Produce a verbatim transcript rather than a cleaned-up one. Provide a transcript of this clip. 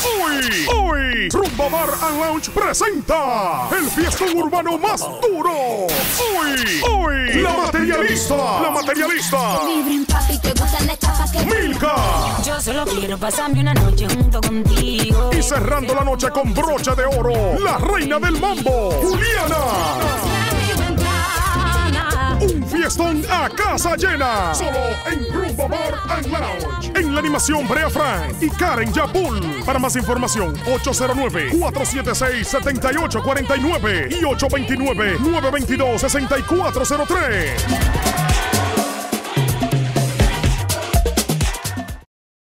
Hoy, hoy, Rumba Bar and Lounge presenta el fiestón urbano más duro. Hoy, hoy, La Materialista, La Materialista. Milka. Yo solo quiero pasarme una noche junto contigo. Y cerrando la noche con broche de oro, la reina del mambo, Juliana. Un fiestón a casa llena. Solo en Rumba Bar and Lounge. En la animación Brea Frank y Karen Yapul. Para más información, ocho cero nueve, cuatro siete seis, siete ocho cuatro nueve y ocho dos nueve, nueve dos dos, seis cuatro cero tres.